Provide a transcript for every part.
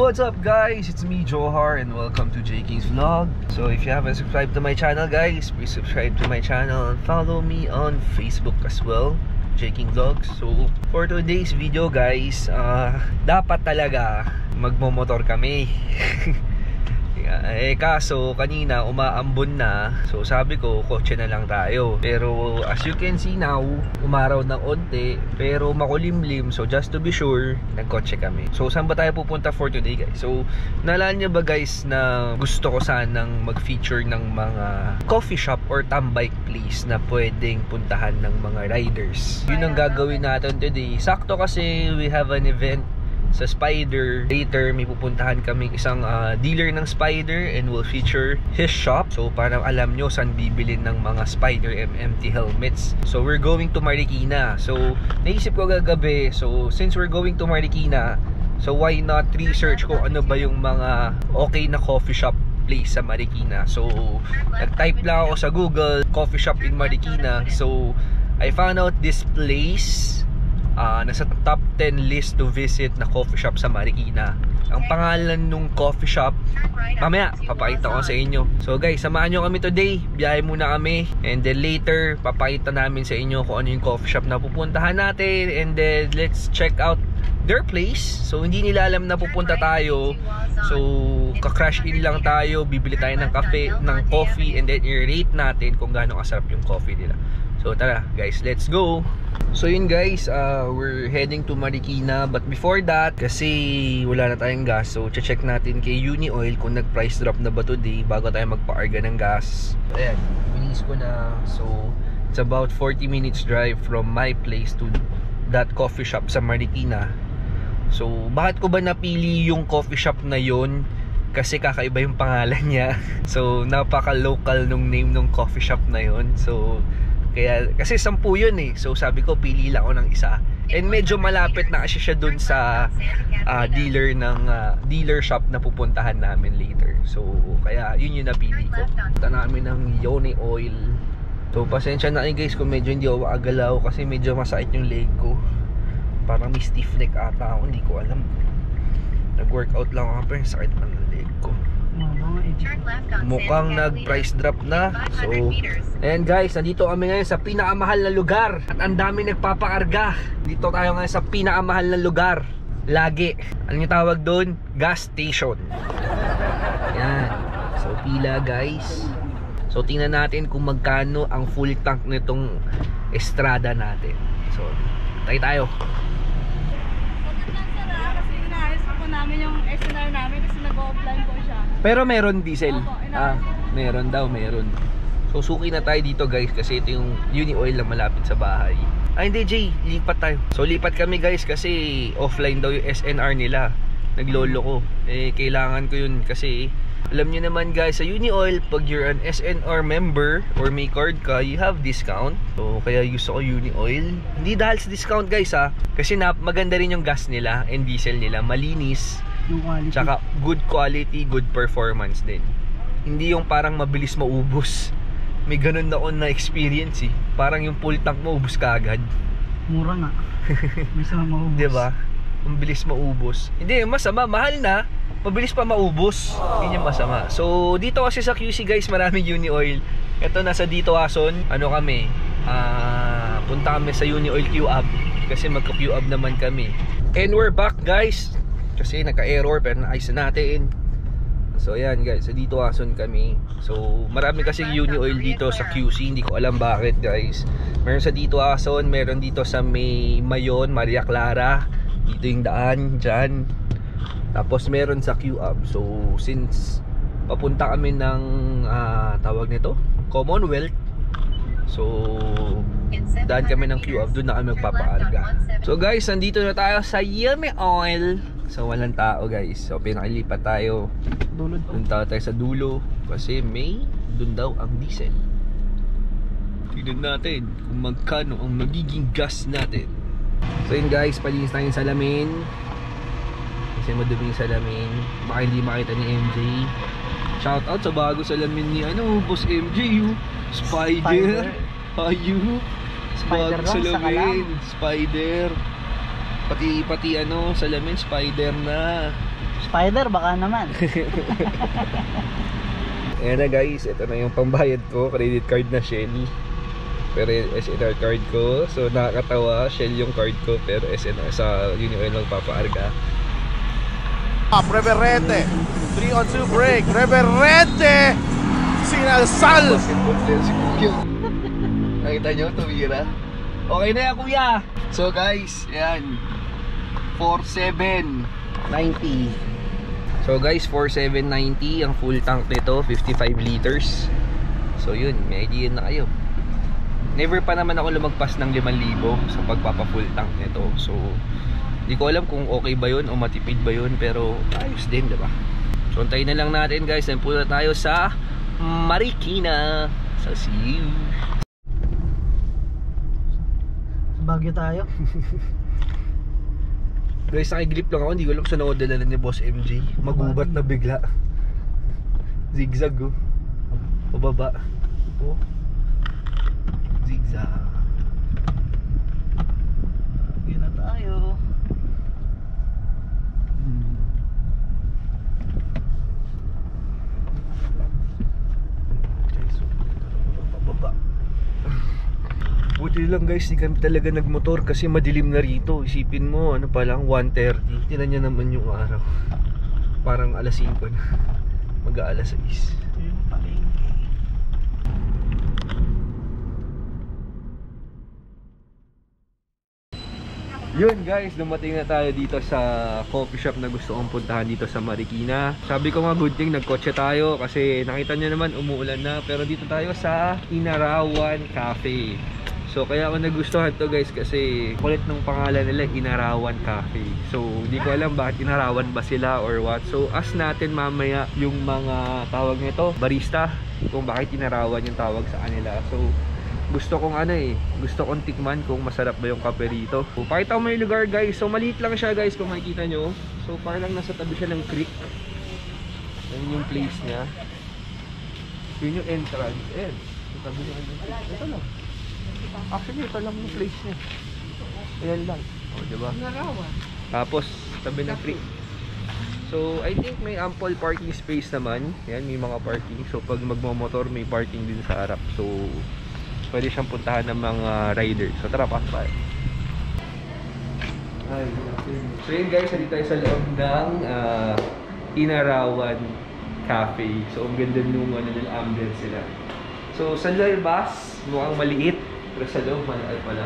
What's up guys? It's me Johar and welcome to J King's Vlog. So if you haven't subscribed to my channel guys, please subscribe to my channel and follow me on Facebook as well, J King Vlogs. So for today's video guys, dapat talaga magmomotor kami. Kaso kanina umaambon na, so sabi ko kotse na lang tayo. Pero as you can see now, umaraw ng onte pero makulimlim, so just to be sure, nagkotse kami. So saan ba tayo pupunta for today guys? So naalala nyo ba guys na gusto ko sanang mag-feature ng mga coffee shop or tambike place na pwedeng puntahan ng mga riders? Yun ang gagawin natin today. Sakto kasi we have an event sa Spider. Later may pupuntahan kaming isang dealer ng Spider and will feature his shop. So parang alam nyo saan bibilin ng mga Spider MMT helmets. So we're going to Marikina. So naisip ko gagabi, so since we're going to Marikina, so why not research ko ano ba yung mga okay na coffee shop place sa Marikina. So nag-type lang ako sa Google, coffee shop in Marikina. So I found out this place. Nasa top 10 list to visit na coffee shop sa Marikina. Ang pangalan nung coffee shop, mamaya papakita ko sa inyo. So guys, samahan nyo kami today. Biyahe muna kami, and then later papakita namin sa inyo kung ano yung coffee shop na pupuntahan natin. And then let's check out their place. So hindi nila alam na pupunta tayo, so ka-crash in lang tayo, bibili tayo ng coffee, and then i-rate natin kung gaano kasarap yung coffee nila. So tara guys, let's go. So yun guys, we're heading to Marikina. But before that, kasi wala na tayong gas, so check natin kay Uni Oil kung nag-price drop na ba today bago tayo magpa-arga ng gas. Ayan, winis ko na. So it's about 40 minutes drive from my place to that coffee shop sa Marikina. So bakit ko ba napili yung coffee shop na yon? Kasi kakaiba yung pangalan niya. So napaka-local nung name nung coffee shop na yon. So kaya, kasi 10 yun eh. So sabi ko pili lang ako ng isa. And medyo malapit na kasi siya dun sa dealer ng dealer shop na pupuntahan namin later. So kaya yun yung napili ko. Punta namin ng Uni Oil. So pasensya na kayo guys kung medyo hindi ako agalaw kasi medyo masakit yung leg ko. Parang may stiff neck ata ako, hindi ko alam. Nag-workout lang ako pero sakit pa ng leg ko. Mukhang nag-price drop na. So ayan guys, nandito kami ngayon sa pinakamahal na lugar at ang dami nagpapakarga. Dito tayo ngayon sa pinakamahal na lugar lagi. Ano yung tawag doon? Gas station. Ayan. So pila guys. So tingnan natin kung magkano ang full tank nitong Estrada natin. So tayo. Namin yung SNR namin kasi nag-offline po siya. Pero meron diesel. Opo, meron daw, meron. So suki na tayo dito guys kasi ito yung Uni Oil na malapit sa bahay. Hindi Jay, lipat tayo. So lipat kami guys kasi offline daw yung SNR nila. Naglolo ko. Kailangan ko yun kasi alam nyo naman guys, sa Uni Oil, pag you're an SNR member or may card ka, you have discount. So kaya gusto ko Uni Oil. Hindi dahil sa discount guys kasi maganda rin yung gas nila and diesel nila, malinis, tsaka good quality, good performance din. Hindi yung parang mabilis maubos. May ganun ako na experience eh. Parang yung full tank mo ubos ka agad. Mura nga. Bisa maubos. Diba? Ang bilis maubos. Hindi, masama, mahal na, mabilis pa maubos. Yun yung masama. So dito kasi sa QC guys, maraming Uni Oil. Ito nasa dito Ason, ano kami, punta kami sa Uni Oil Q-Up kasi magka Q-Up naman kami. And we're back guys kasi naka-error pero naayos na natin. So ayan guys, sa dito Ason kami. So marami kasi Uni Oil dito sa QC, hindi ko alam bakit guys. Meron sa dito Ason, meron dito sa Mayon, Maria Clara. Dito yung daan dyan. Tapos meron sa Q-Up. So since papunta kami ng tawag nito Commonwealth, so daan kami ng Q-Up, doon na kami magpapaarga. So guys, nandito na tayo sa Uni Oil. So walang tao guys. So pinakilipat tayo. Doon tayo sa dulo kasi may doon daw ang diesel. Tignan natin kung magkano ang magiging gas natin. So yun guys, palinis tayo yung salamin kasi madumi yung salamin, baka hindi makita ni MJ. Shout out sa bago salamin ni Boss MJ. Spider. Ayu. Bago salamin, Spider. Pati salamin, Spider na. Spider, baka naman. Ayan na guys, ito na yung pambayad ko. Credit card na Shell. Pero SNR card ko. So nakakatawa, Shell yung card ko. Pero SNR sa Union lang papaarga. Reverente, 3-on-2 break. Reverente, sinasal. Basketball player si Kuya. Nakita nyo, tumira. Okay na yan, Kuya. So guys, ayan. 4790. So guys, 4790 ang full tank nito, 55 liters. So yun, may idea na kayo. Never pa naman ako lumagpas ng 5,000 sa pagpapa-full tank nito. So hindi ko alam kung okay ba yun o matipid ba yun, pero ayos din, diba? So antayin na lang natin guys, then punta tayo sa Marikina. So see you. Bagyo tayo. Guys, nakiglip lang ako, hindi ko alam sa naudala ni Boss MJ. Magubat na bigla. Zigzag oh. Pababa. Oh. Zigzag. Bagyo na tayo. Pababa. Buti lang guys, di kami talaga nagmotor kasi madilim na rito. Isipin mo, ano pa lang, 1:30. Tinan niya naman yung araw. Parang alas 5 na. Mag-aalas 6. Yung palengke. Yun guys, dumating na tayo dito sa coffee shop na gusto kong puntahan dito sa Marikina. Sabi ko nga good thing nagkotse tayo kasi nakita nyo naman umuulan na. Pero dito tayo sa Inarawan Cafe. So kaya ako nagustuhan to guys kasi kulit ng pangalan nila, Inarawan Cafe. So hindi ko alam bakit Inarawan ba sila or what. So ask natin mamaya yung mga tawag nito, barista, kung bakit Inarawan yung tawag sa kanila. So gusto kong gusto kong tikman kung masarap ba yung kape rito. So, pakita ko may lugar guys. So maliit lang siya guys kung makikita nyo. So parang nasa tabi siya ng creek. Yan yung place niya. Yun yung entrance. Ayan. Sa tabi niya yung place. Ito lang. Actually ito lang yung place niya. Ayan lang. O diba? Tapos tabi ng creek. So I think may ample parking space naman. Yan, may mga parking. So pag magmamotor may parking din sa harap. So pwede siyang puntahan ng mga riders. So tara, pasok tayo. So yun guys, nandito tayo sa loob ng Inarawan Cafe. So ang ganda nung ambience sila. So sa labas, mukhang maliit. Pero sa loob, malaki pala.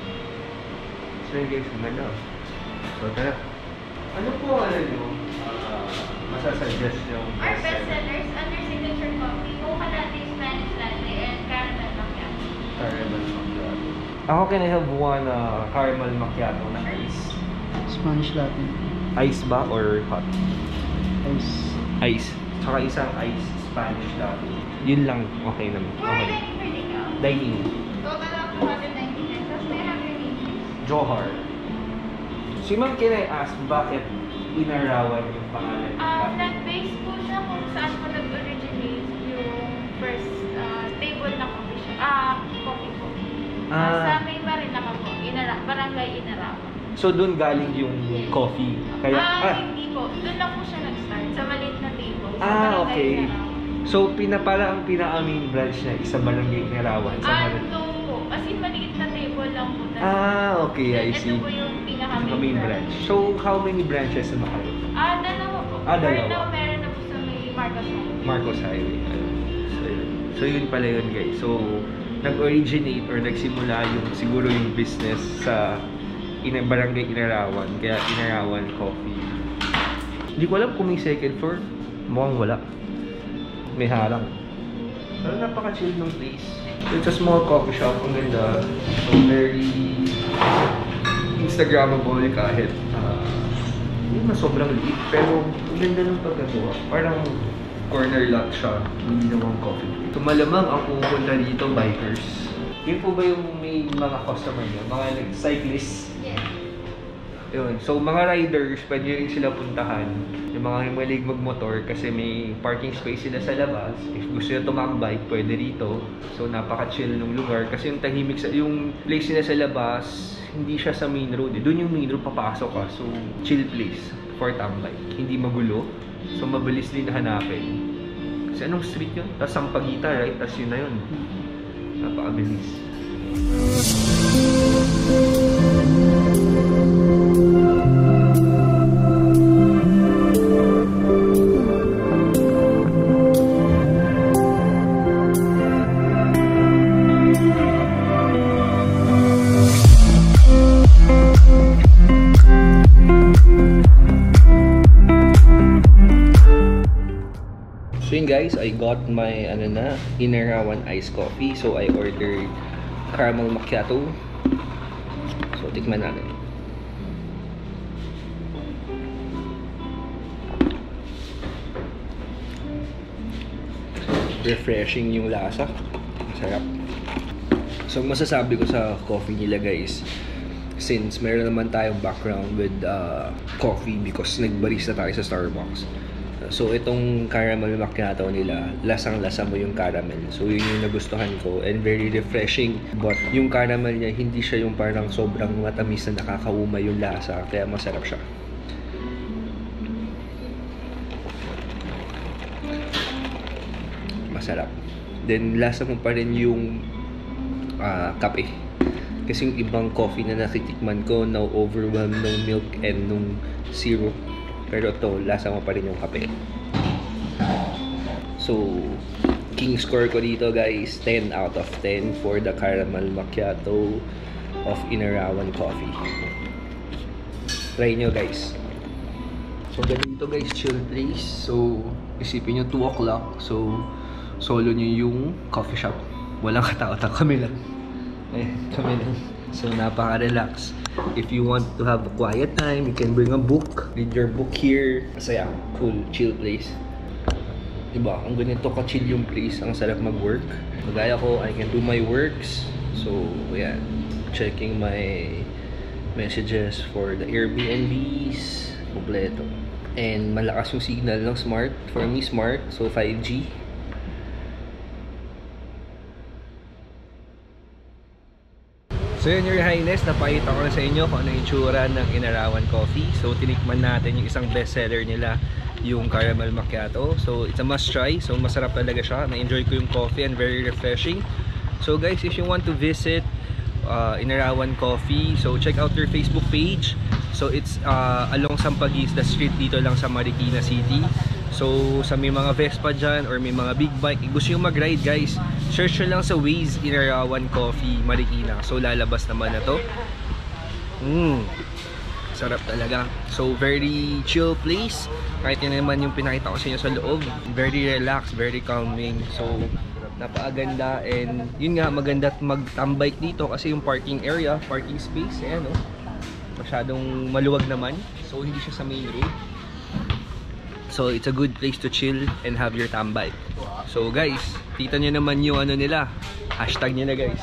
So yun guys, ang ganda. So tara. Ano po nyo masasuggest yung Our bestsellers under signature coffee, mocha latte, Spanish latte, and caramel macchiato. Caramel macchiato. Ako can I have one caramel macchiato na ice? Spanish latte. Ice ba or hot? Ice. Ice. Tsaka isang ice Spanish latte. Yun lang, okay naman. For Okay. dining for takeout. Dining. Total of 290 pesos. May have your name. Johar. Si ma'am, can I ask bakit Inarawan yung pangalan? Flat-based po siya kung saan po nag-originate yung first table na coffee shop. Coffee po. Sa may Marinaka po. Barangay Inarawan. So doon galing yung coffee. Kaya Hindi po. Doon lang po siya nag-start. Sa maliit na table. Sa Barangay okay. Inarawan. So ang pinaka-main branch niya is sa Barangay Inarawan. No po. As in, maliit na table lang po. Okay, I see. Ito po yung pinaka-main branch. So how many branches na kayo? Dalawa po. Dalawa. Right now, meron na po sa may Marcos Highway. Marcos Highway. So yun pala yun guys. So nag-originate or nagsimula yung siguro yung business sa Barangay Inarawan. Kaya Inarawan Coffee. Hindi ko alam kung may second floor. Mukhang wala. May harang. Pero napaka-chill ng place. It's a small coffee shop. Ang ganda. So very Instagrammable kahit hindi na sobrang liit. Pero ang ganda ng pagkagawa. Parang corner lot siya. Hindi naman coffee. So malamang ang pupunta dito, bikers. Yun po ba yung may mga customer niyo? Mga cyclists? Yes. Yun. So mga riders, pwede rin sila puntahan. Yung mga malig magmotor kasi may parking space sila sa labas. If gusto nyo tumambike, pwede rito. So napaka-chill ng lugar. Kasi yung tahimik yung place nila sa labas, hindi siya sa main road. Doon yung main road papasok ka. So chill place. for tambay. Hindi magulo. So mabilis din hanapin. Kasi anong street yun? Tapos Sampaguita, right? Tapos yun na yun. Napakabilis. So yun guys, I got my Inarawan iced coffee. So I ordered caramel macchiato. So tikman natin. Refreshing yung lasa. Masarap. So masasabi ko sa coffee nila guys, since meron naman tayong background with coffee because nagbarista tayo sa Starbucks. So itong caramel macchiato nila, lasang-lasa mo yung caramel. So yun yung nagustuhan ko and very refreshing. But yung caramel niya, hindi siya yung parang sobrang matamis na nakakauma yung lasa. Kaya masarap siya. Masarap. Then lasa mo pa rin yung kape. Kasi yung ibang coffee na nakitikman ko, na-overwhelm ng milk and nung syrup. Pero to, lasa mo pa rin yung kape. So, king score ko dito guys, 10 out of 10 for the caramel macchiato of Inarawan coffee. Try nyo guys. So, ganito guys, chill place. So, isipin nyo 2 o'clock. So, solo nyo yung coffee shop. Walang katao-tao, kami lang. Kami lang. So, napaka-relax. If you want to have a quiet time, you can bring a book. Read your book here. Masaya. Cool. Chill place. Diba? Ang ganito ka-chill yung place. Ang sarap mag-work. Kagaya ko, I can do my works. So, yeah. Checking my messages for the Airbnbs. Kompleto. And malakas yung signal ng Smart. For me, Smart. So, 5G. So yun, Your Highness, napakita ko na sa inyo kung ano yung tsura ng Inarawan Coffee. So tinikman natin yung isang bestseller nila, yung caramel macchiato. So it's a must try. So masarap talaga siya. Na-enjoy ko yung coffee and very refreshing. So guys, if you want to visit Inarawan Coffee, so check out their Facebook page. So it's along Sampaguita Street dito lang sa Marikina City. So sa may mga Vespa dyan or may mga big bike, gusto yung mag-ride guys, search nyo lang sa Waze Inarawan Coffee Marikina. So lalabas naman na to. Sarap talaga. So very chill place. Kahit yun naman yung pinakita ko sa inyo sa loob, very relaxed, very calming. So napakaganda and yun nga, maganda at mag-tambike dito kasi yung parking area, parking space, ayan o, masyadong maluwag naman. So hindi siya sa main road. So it's a good place to chill and have your tambay. So guys, kita nyo naman yung ano nila. Hashtag nyo na guys.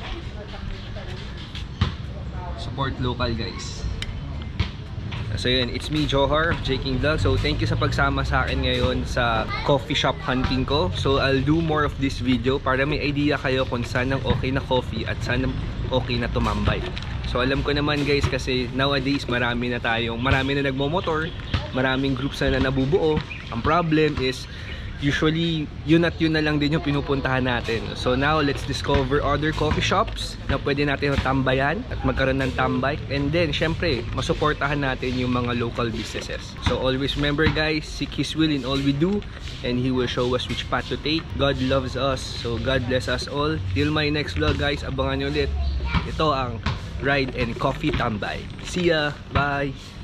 Support local guys. So yun, it's me Johar, J-King Vlog. So thank you sa pagsama sa akin ngayon sa coffee shop hunting ko. So I'll do more of this video para may idea kayo kung saan ang okay na coffee at saan ang okay na tumambay. So alam ko naman guys, kasi nowadays marami na nagmomotor, maraming groups na nabubuo. Ang problem is usually yun at yun na lang din yung pinupuntahan natin. So now let's discover other coffee shops na pwede natin tambayan at magkaroon ng tambay. And then syempre masuportahan natin yung mga local businesses. So always remember guys, seek His will in all we do and He will show us which path to take. God loves us, so God bless us all. Till my next vlog guys, abangan nyo ulit. Ito ang Ride and Coffee Tambay. See ya! Bye!